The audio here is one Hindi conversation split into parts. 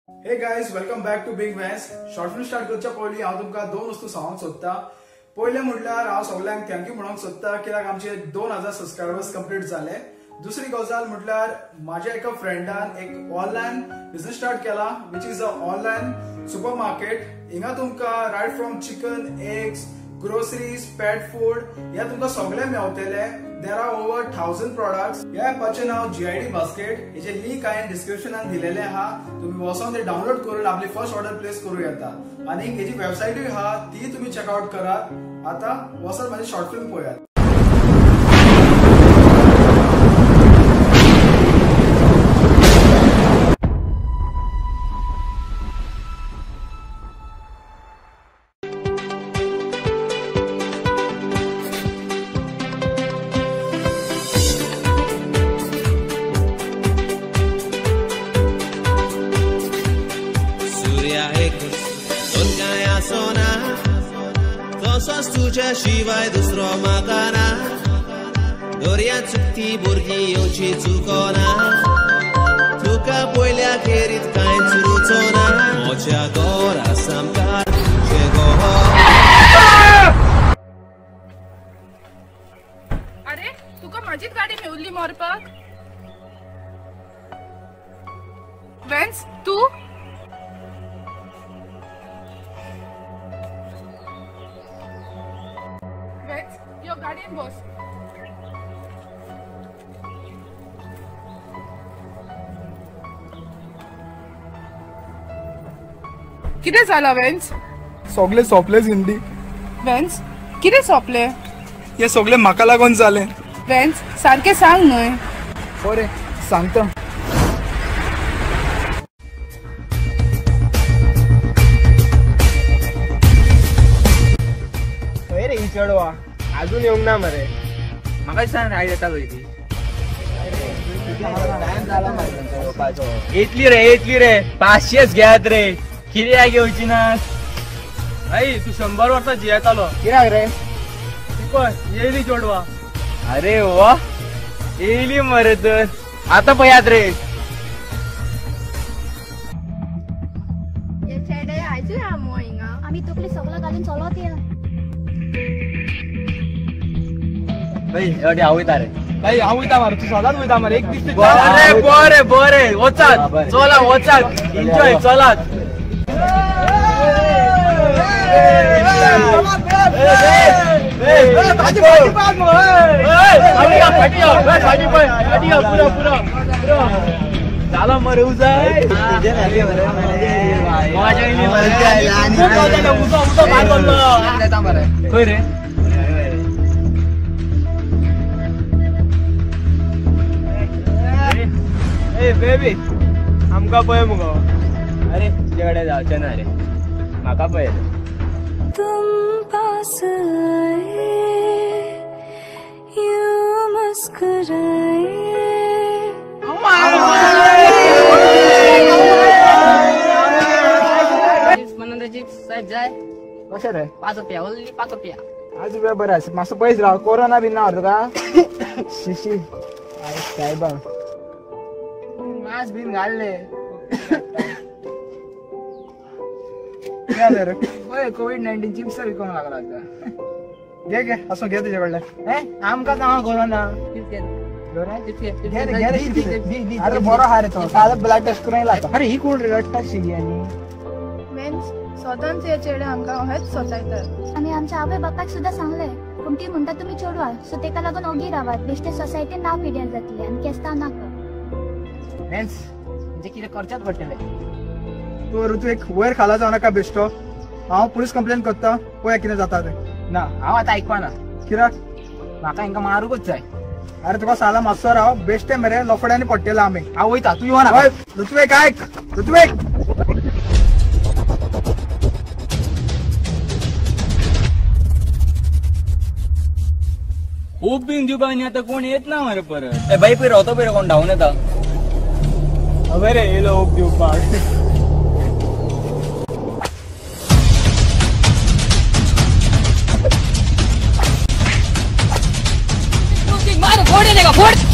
Hey guys, welcome back to big match. Short film start करच्या पयलीं हांव तुमकां दोन वस्तू सांगूंक सोदतां. पयलें म्हटल्यार हांव सगळ्यांक थँक्यू म्हणूंक सोदतां कित्याक आमचे 2000 सबस्क्रायबर्स कंप्लीट झाले. दुसरी गजाल म्हटल्यार म्हाज्या एका फ्रेंडान एक ऑनलायन बिझनेस स्टार्ट केला which is a online supermarket. हिंगा तुमकां right from chicken, eggs, groceries, pet food ह्या तुमकां सगळे मेळटले. There are over 1000 products. ह्या ऍपाचें नाव GID बास्केट. हेचे लिंक हांवें डिस्क्रिप्शनान दिलेले आहा. तुम्ही वचून ते डाउनलोड करून आपली फर्स्ट ऑर्डर प्लेस करूं येता. आणि हेची वेबसायटूय आहा, ती तुम्ही चेकआउट करात. आता वचून माझी शॉर्ट फिल्म पळयात. तसोच तुझ्या शिवाय दुसरो म्हाका ना. दोर्या चुकती भुरगीं येवची चुकोना. तुका पयल्या खेरीत कांयच रुचोना. म्हज्या घरा सामका तुजें घर. अरे तुका माझीच गाडी मेवली मारपाक. वेन्स तू यो गाडयेन बस. कितें जाला वेन्स? सगळे सोंपले जिंदी. वेन्स कितें सोंपले? हे सगळे म्हाका लागून जाले. वेन्स सारकें सांग न्हय. बरें सांगता. रे ही चढवा अजून येऊन ना मरे. म्हाका सांग राय येता ती येतली रे 500 घेयात रे. कित्याक घेवची ना भाई? तू 100 वर्सां जियेतालो कित्याक रे? पय येयली चोडवा. अरे वा येयली मरे. तर आता पयात रे. आम्ही तुकली सगळं घालून चलत या. भाई एवढे आवयता रे. भाई आवयता मार. तू सदांच वयता मार. एक दीस बरे बरे बरे वचात. चला वचात. एन्जॉय चलात. झाला मरे उजाय. खंय रे? ए बेबी आमका पळय मुगो. अरे तुझ्याकडे जावचें ना रे. म्हाका पळय. तुम पास आए यूं मुस्कुराए. जाय कशें रे? 5 रुपया ओनली 5 रुपया. आज रुपया बरें आसा. मातसो पयस राव. कोरोना बीन ना तुका? शिशी काय बा मास्क बीन घालले. कोविड-19 चिप्स विकूंक लागला आता. घे असं घे तुझ्या कडल्यान. आमकां सांगा कोरोना. चिप्स अरे बरो हा रे. तो काल ब्लड टेस्ट करून येयला. अरे ही कोण रे? रट्टा शिगी. आनी वेन्स सदांच हे चेडे आमकां हेच सोचायतात. आम्ही आमच्या आवय बापाक सुद्धा सांगले पण ती म्हणटा तुम्ही चोडवा सो तेका लागून ओगी रावात. बेश्टे सोसायटीन नाव पिड्यार जातले आनी केस्तांव नाका. मेन्स म्हणजे कितें करचेच पडटलें. तू ऋतू एक वयर खाला जाऊ नका बेश्टो. हांव पुलीस कंप्लेन करता. पळय कितें जाता तें. ना हांव आतां आयकपाना. कित्याक? म्हाका हांकां मारूंकच जाय. अरे तुका साला मातसो राव. बेश्टे मरे लफड्यांनी पडटले आमी. हांव वयता. तूं यो ना. ऋतुवेक आयक. ऋतुवेक खूप बिन दिवपा आता कोण येत ना मरे परत. बाई पळय रावतो पळय कोण धांवन येता. हवे रे येयलो ओप दिवपाक. फोड़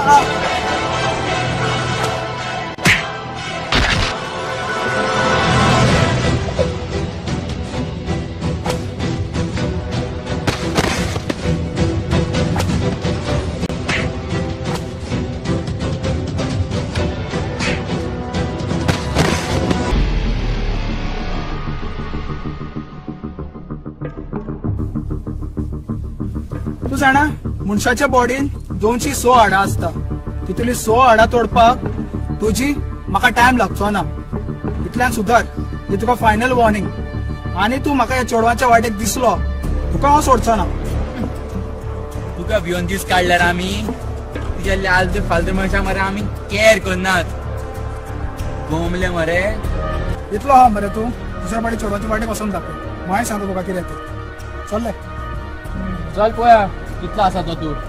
तू जाणा मनशाच्या बॉडीन 206 हाडां असता. तितुली 6 हाडां तोडपाक तुजी म्हाका टाइम लागचो ना. इतल्यान सुधार. ही तुका फायनल वॉर्निंग. आनी तू म्हाका ह्या चेडवाच्या वाटेक दिसलो तुका हांव सोडचो ना. तुका भिवन दीस काडल्यार आमी तुज्या लालते फालतू मनशाक मरे आमी केअर करनात. गोमले मरे. इतलो हा मरे तू दुसऱ्या फाटी चेडवाच्या वाटेक वचून दाखय. माय सांगता तुका कितें ते. चल्ले. चल पळया कितलो आसा तो तू.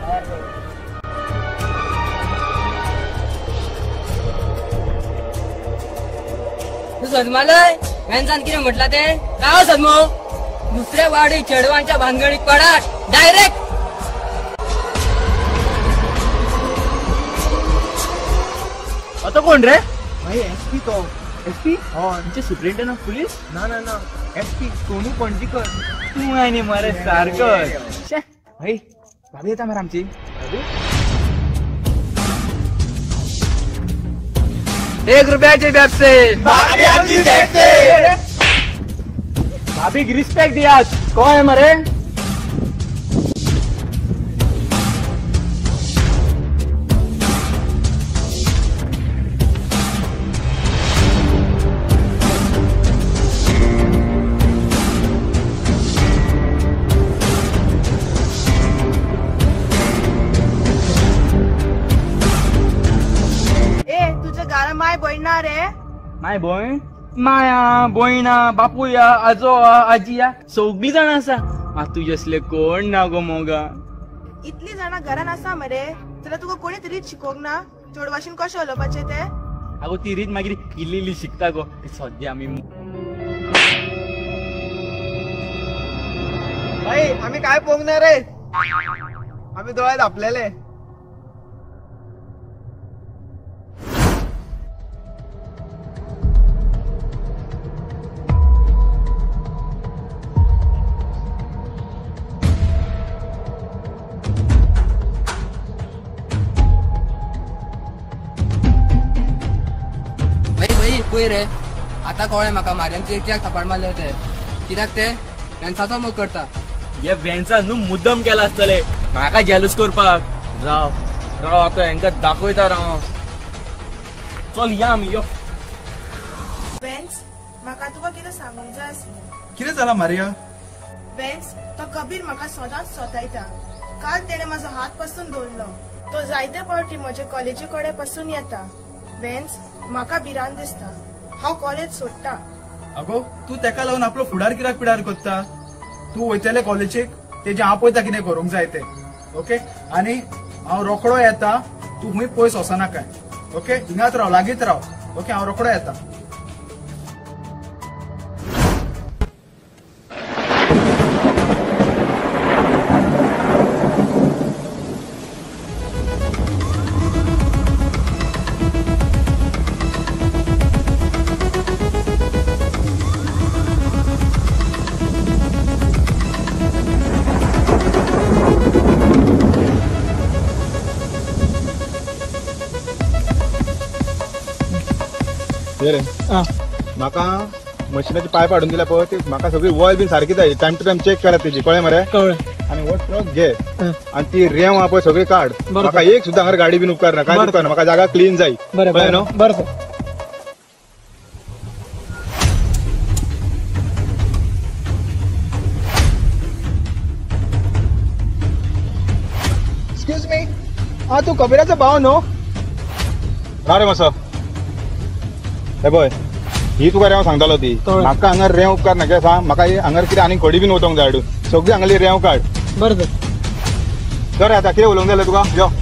तू सदमालय वेन्सान कितें म्हटला ते काय सदमो. दुसऱ्या वाडी चेडवांच्या भानगडीत पडाट डायरेक्ट. आता कोण रे. एसपी तो. एसपी म्हणजे सुप्रिंटेंडंट ऑफ पुलिस. ना ना ना एसपी सोनू पणजीकर. तू आणि मरे सारखं. भाई भाभी येता मरे आमची. ₹1 व्यवसाय भाभी रिस्पेक्ट दियात. कोण आहे मरे. माय बहिणा रे. माय भयण माया भयणा बापूया आजो आजिया सगळी जाणां आसा. तुझे असले कोण ना गो मोगा. इतली जाणां घरान आसा मरे जाल्यार तुका कोणी तरी शिकोवंक ना चेडवाशीन कशें उलोवपाचें ते. आगो ती रीत मागीर इल्ली इल्ली शिकता गो. सद्या आमी भाई आम्ही काय पोगणार रे. आम्ही दोळ्यात आपल्याले. पळय रे आता कळ्ळें म्हाका मार्यांचे कित्याक थापाड मारले होते. कित्याक ते वेन्साचो मोग करता. हे वेन्सान न्हू मुद्दम केला आसतले म्हाका जेलूस करपाक. राव राव आता हेंकां दाखयता राव. चल या आमी यो. वेन्स म्हाका तुका कितें सांगूंक जाय आसलें. कितें जाला मारिया. वेन्स तो कबीर म्हाका सदांच सोतायता. काल तेणे म्हाजो हात पासून दवरलो. तो जायते फावटी म्हजे कॉलेजी कडेन पासून येता. वेन्स म्हाका भिरांत दिसता. हांव कॉलेज सोडटा. अगो तू तेका लागून आपलो फुडार कित्याक पिडार करता. तू वयतले कॉलेजीक तेजे हांव पळयता कितें करूंक जाय ते. ओके आनी हांव रोखडो येता. तू खूंय पयस वचना काय. ओके हिंगाच राव लागींच राव. ओके हांव रोखडो येता. म्हाका मशिनाचे पायप हाडून दिल्या पळय म्हाका सगळी वॉयल बीन सारकी जाय. टायम टू टायम चेक करा तेजी. कळ्ळें मरे. आनी हो ट्रक घे आनी ती रेंव आहा पळय सगळी काड. म्हाका एक सुद्दां हांगा गाडी बीन उपकारना काय उपकारना. म्हाका जागा क्लीन जाय. कळ्ळें न्हू. बरें. Excuse me. तू कबीराचो भाव न्हू. ना रे मातसो. हे पळय ही तुका रेंव सांगतालो ती. म्हाका हांगा रेंव उपकार ना कित्याक सांग. म्हाका हांगा कितें आनी खडी बीन वचोंक जाय हाडून. सगळी हांगाली रेंव काड. बरें तर. तर आतां कितें उलोवंक जाय तुका यो.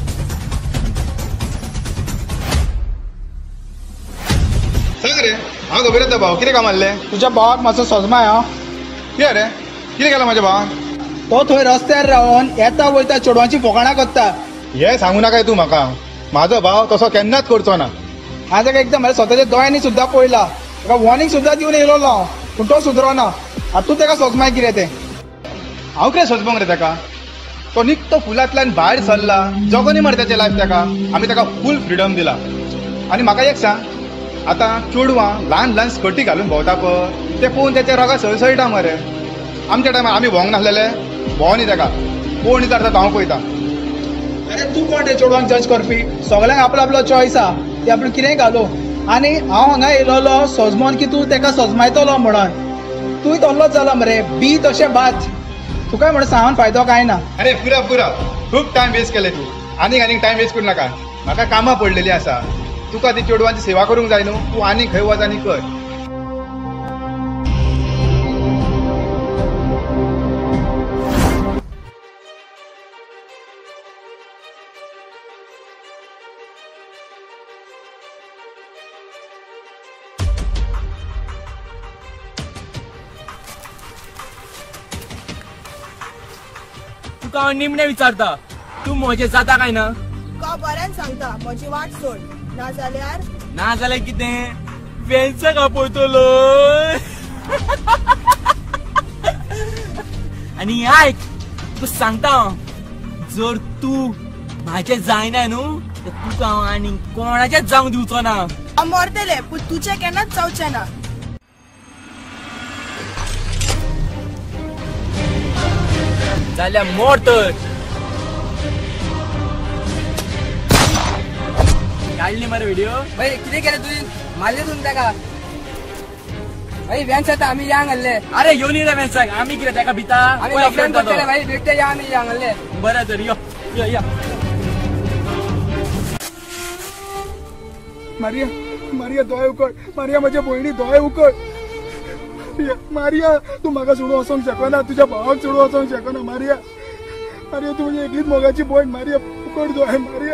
सांग रे म्हाका खबर येता भाव कितें काम आहलें तुझ्या भावाक मातसो सोजमाय हा. कितें रे कितें केलां म्हाज्या भावान तो थंय रस्त्यार रावन येता वयता चेडवांची फोकाणां करता. हें सांगू नाकाय तूं म्हाका. म्हाजो भाव तसो केन्नाच करचो ना. हांवें ताका एकदम म्हळ्यार स्वताच्या दोळ्यांनी सुद्दां पळयला. ताका वॉर्निंग सुद्दां दिवन येयलो हांव पूण तो सुदरोना. आतां तूं ताका सोजमाय कितें तें. हांव कितें सोजमोंग रे ताका. तो निकतो फुलांतल्यान भायर सरला जगोनी मरे ताचें लायफ ताका. आमी ताका फूल फ्रिडम दिला. आनी म्हाका एक सांग आतां चेडवां ल्हान ल्हान स्कर्टी घालून भोंवता पळय ते पळोवन तेचे रगा सळसळटा मरे. आमच्या टायमार आमी भोंवंक नासलेले भोंवनी ताका कोण विचारता हांव पळयता. अरे तूं कोण रे चेडवांक जज करपी. सगळ्यांक आपलो आपलो चॉयस आहा ते आपलें कितेंय घालो. आनी हांव हांगा येयलोलो सोजमोन की तूं ताका सोजमायतलो म्हणून. तूंय तल्लोच जाला मरे. बी तशें बात तुका म्हणून सांगून फायदो कांय ना. अरे पुरा पुरा खूब टायम वेस्ट केले तूं. आनीक टायम वेस्ट करूं नाका. म्हाका कामां पडलेलीं आसा. तुका ती चेडवांची सेवा करूंक जाय न्हू. तूं आनी खंय वच आनी कर. तुका हांव निमणें विचारता तूं म्हजें जाता काय ना. तुका बरें सांगता म्हजी वाट सोड. नाजाल्यार कितें फॅन्साक आपयतलो. आनी आयक तूं सांगता हांव जर तूं म्हाजें जायना न्हू तर तुका हांव आनी कोणाचेंच जावंक दिवचो ना. हांव मरतलें पूण तुजें केन्नाच जावचें ना. जाल्यार मोर तर काढली मरे व्हिडिओ. भाई कितें केलें तुवें मारलें तुमी ताका. भाई व्हॅन्स येता आमी यांग घाल्ले. अरे येवन येता मॅचाक आमी कितें ताका भिता. आमी लॉकडावन करतले भाई बेश्टे या आमी यांग घाल्ले. बरें तर यो यो या. मारिया मारिया दोळे उकड. मारिया म्हज्या भयणी दोळे उकड. मारिया तूं म्हाका सोडून वचोंक शकना. तुज्या भावाक सोडून वचोंक शकना. मारिया मारिया तूं म्हजी एकलीच मोगाची भयण. मारिया उकड दोळे. मारिया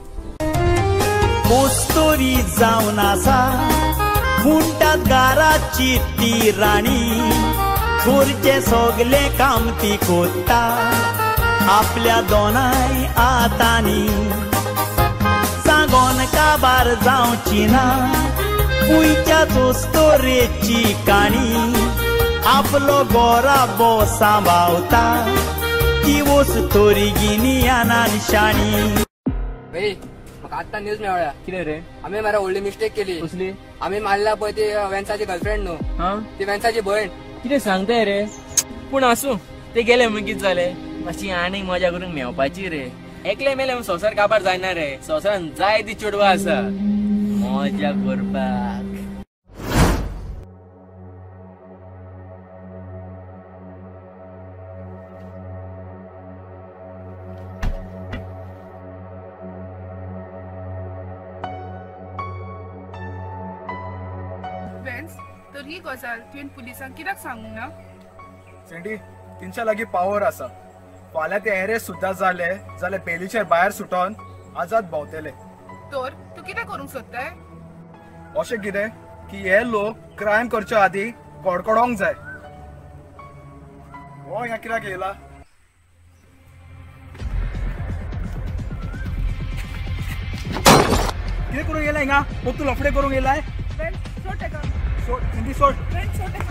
पोस्तोरी जावन आसा म्हणटात घराची ती राणी. घरचें सगलें काम ती कोत्ता आपल्या दोनाय आतांनी. सांगोन काबार जावची ना खुंयच्या चोस्तोरेची काणी. आपलो गोराबो सांबाळता ती वस्तोरी गिन्याना निशाणी. म्हाका आत्तां न्यूज मेळ्ळ्या. कितें रे. आमी मरे व्हडली मिस्टेक केली. कसली. आमी मारला पळय ती वॅन्साची गर्लफ्रेंड न्हू ती वॅन्साची भयण. कितें सांगताय रे. पूण आसूं ते गेले म्हण कितें जालें. मातशी आनीक मजा करूंक मेवपाची रे. एकले मेले संवसार काबार जायना रे. संवसारान जाय ती चेडवां आसा मजा करपाक. तर ही गजाल तुवें पुलिसांक कित्याक सांगूंक ना. सेंडी तिंच्या लागीं पावर आसा. फाल्यां ते एरेस्ट सुद्दां जाले जाल्यार बेलीचेर भायर सुटोन आजाद भोंवतले. तर तूं कितें करूंक सोदताय. अशें कितें की हे लोक क्रायम करच्या आदीं कडकडोंक जाय. हो हिंगा कित्याक येयला. कितें करूंक येयला हिंगा. तूं लफडे करूंक येयलाय. सोड ताका. सोड हिंदी सोड. सोड ताका.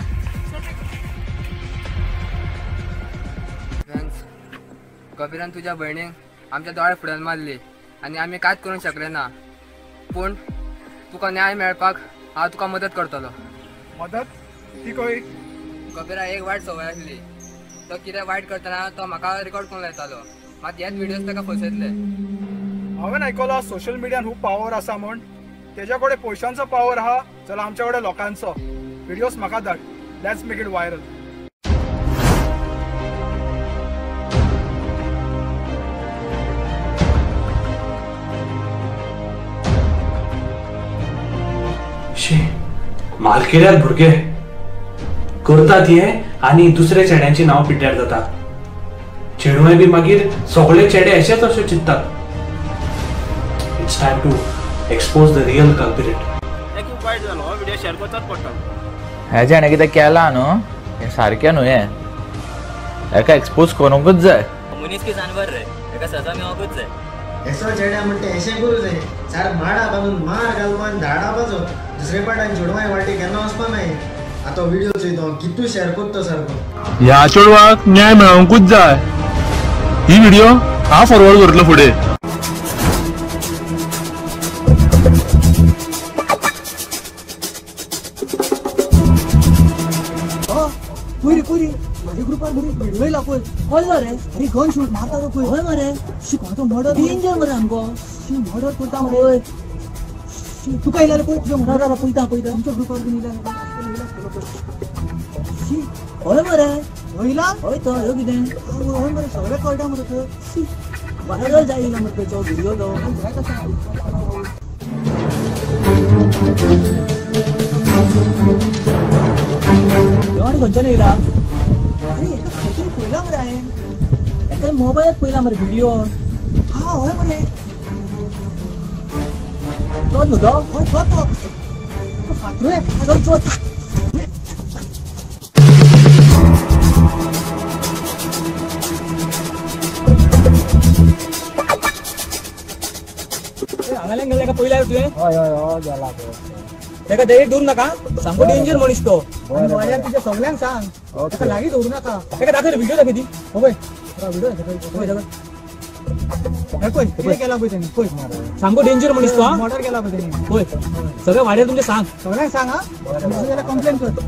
कबीरान तुज्या भयणीक आमच्या दोळ्या फुड्यान मारली आनी आमी कांयच करूंक शकले ना. पूण तुका न्याय मेळपाक हांव तुका मदत करतलो. मदत ती खंय. कबीरा एक वायट संवय आसली. तो कितें वायट करतना तो म्हाका रिकॉर्ड करून लायतालो. मात हेच व्हिडियोज ताका फसयतले. हांवें आयकलां सोशल मिडियान खूब पावर आसा म्हूण. तेज्या कडेन पयशांचो पावर आहा जाल्यार आमच्या कडेन लोकांचो. व्हिडियोज म्हाका धाड. Let's make it viral. मालकेल्यार भुरगे करतात हे आनी दुसऱ्या चेड्यांची नांव पिड्ड्यार जातात. चेडवाय बी मागीर सगळे चेडे अशेच अशें चिंततात. It's time to expose the real culprit. वायट जालो हो व्हिडिओ शेअर करचोच पडटा ह्या जेणे कितें केलां न्हू हें सारकें न्हू हें हेका एक्सपोज करूंकूच जाय मनीस की जानवर रे हेका सजा मेळोंकूच जाय एसो चेड्या म्हणटा अशें करूं जाय चार माडा बांदून मार घालून आनी धाडापाचो दुसरे पाटान चेडवां वाटे केन्ना वचपा नाय आतां व्हिडिओ चोयता कितू शेअर करता सारको ह्या चेडवाक न्याय मेळोंकूच जाय ही व्हिडिओ हांव फॉरवर्ड करतलो फुडें पुरी माझ्या ग्रुपार बरी व्हिडिओ येयला पळय कळ्ळो रे अरे गन शूट मारता तो पळय हय मरे शिकवाचो मर्डर डेंजर मरे आमको मर्डर करता मरे तुका येयला रे पळय तुझ्या मर्डराला पळयता आमच्या ग्रुपार बीन येयला हय मरे वयला हय तो ह्यो कितें हय मरे सगळें कळटा मरे तो व्हायरल जायला मरे तो व्हिडिओ तो आणि खंयच्यान येयला अरे एका खंयतरी पळयला मरे हांवें एका मोबायलात पळयला मरे व्हिडिओ हा हय मरे तो न्हू तो हय तो फाटलो एक तो हांगाल्यान गेले का पळयला तुवें हय हय हय गेला तेका डायरेक्ट दवरू नाका सामको डेंजर मनीस तो वाड्यार तुज्या सगळ्यांक सांग तेका लागीं दवरू नाका तेका दाखय व्हिडिओ दाखय ती पळय व्हिडिओ दाखय पळय कितें केला पळय तेणी पळय सामको डेंजर मनीस तो मर्डर केला पळय तेणी पळय सगळ्या वाड्यार तुमच्या सांग सगळ्यांक सांग हा तुज्याला कंप्लेन कर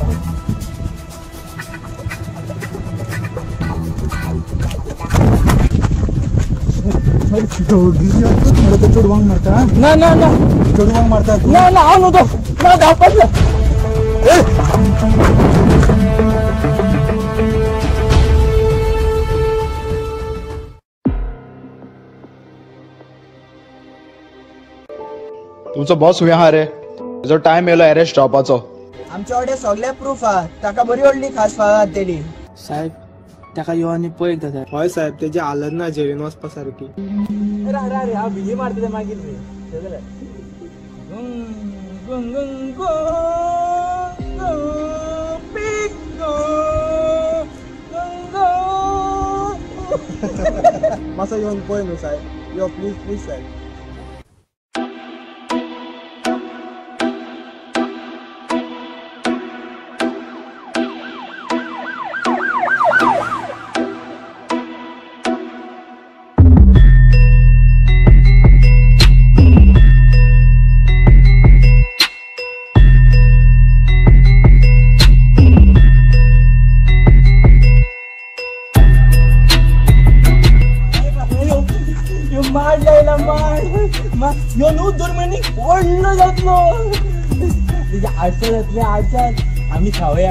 चोडवांक मारता ना ना ना चोडवांक मारता ना ना हांव न्हू तो ना धांवपाचो तुमचो बॉस हुंय आहा रे तुजो टायम येयलो अरेस्ट जावपाचो आमचे कडेन सगळे प्रूफ आहा ताका बरी व्हडली खास फावत दिली साहेब ताका यो आनी पळय जाता हय साहेब तेजी हालत ना जेलीन वचपा सारकी रे हांव भिजी मारता मागीर मातसो येवन पळय न्हू साहेब यो प्लीज प्लीज साहेब यो न्हू दुर्मणी व्हडलो जातलो तुज्या आडसात आमी खावया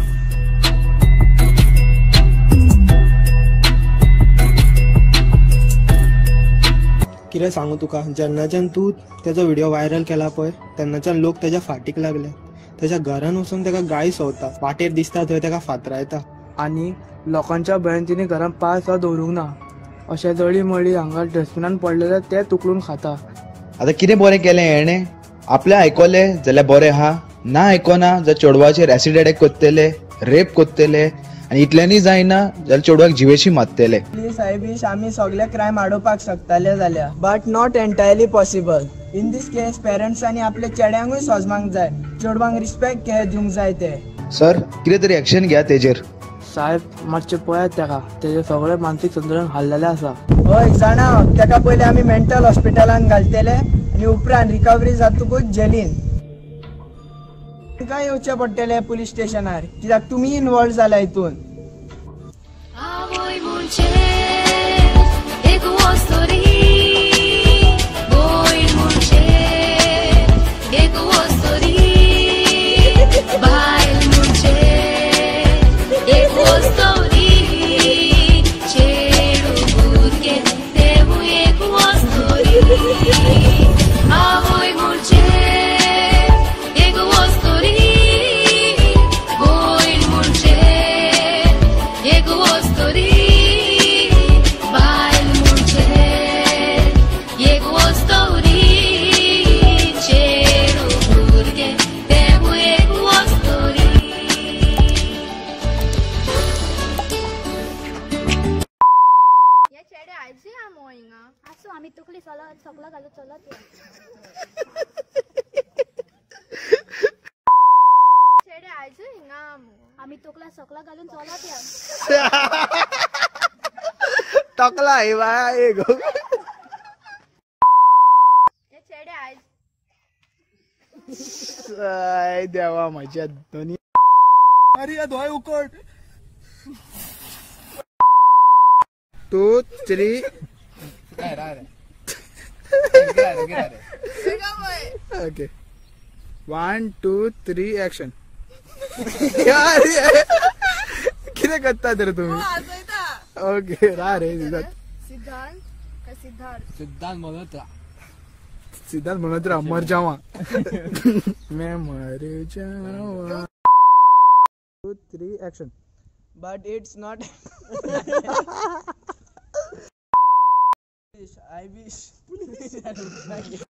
कितें सांगू तुका जेन्नाच्यान तूं तेजो व्हिडिओ व्हायरल केला पळय तेन्नाच्यान लोक तेज्या फाटीक लागले तेज्या घरान वचून तेका गाळी सोवता वाटेर दिसता थंय तेका फातरायता आनी लोकांच्या भंयान तिणी घरान पांच दवरूंक ना अशें जळी मळी हांगा डस्टबिनान पडले जाल्यार ते तुकलून खाता आतां कितें बरें केलें हेणे आपलें आयकलें जाल्यार बरें आहा ना आयकोना जाल्यार चेडवाचेर एसिड अटॅक करतले रेप करतले आनी इतल्यानी जायना जाल्यार चेडवाक जिवेशी मारतले साहेबीश आमी सगळे क्रायम आडोवपाक शकताले जाल्यार but not entirely possible in this case पेरंट्सांनी आपल्या चेड्यांकूय सोजमांक जाय चेडवांक रिस्पेक्ट केअर दिवंक जाय ते सर कितें तरी एक्शन घ्या तेजेर साहेब मातशें पळयात ताका तेजें सगळें मानसीक संतुलन हाल्लेलें आसा हय जाणा ताका पयलीं आमी मेंटल हॉस्पिटलान घालतले आनी उपरांत रिकवरी जातकूच जेलीन तुका येवचें पडटलें पुलीस स्टेशनार कित्याक तुमी इनवॉल्व जाला हितून Bail Munche चलत या चेडे आयज हिंगा आम्ही तोकला सकला घालून चलत या टकला आहे बाय गो चेडे आयज काय देवा माझ्या दोन्ही अरे या धोय उकड 2 3 ओके 1 2 3 ऍक्शन यार किती करता तर तुम्ही ओके रा रे सिद्धांत मल्होत्रा सिद्धांत मल्होत्रा मर जावा मैं मर जावा 2 3 action but it's not I wish